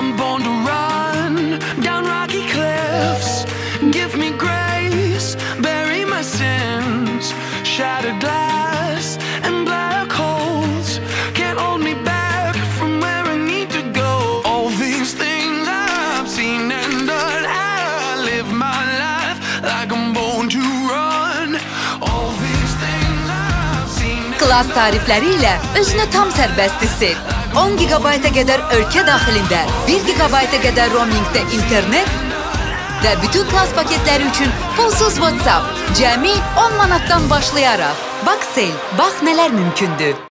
I'm born to run down rocky cliffs. Give me grace, bury my sins. Shattered glass and black holes can't hold me back from where I need to go. All these things I've seen and done, I live my life like I'm born to run. All these things I've seen. Klas tarifləri ilə özünü tam sərbəst hiss et. 10 GB-a qədər ölkə daxilində, 1 GB-a qədər roamingdə internet və bütün Klas paketləri üçün pulsuz WhatsApp. Cəmi 10 manatdan başlayaraq. Bax Sel, bax nələr mümkündür.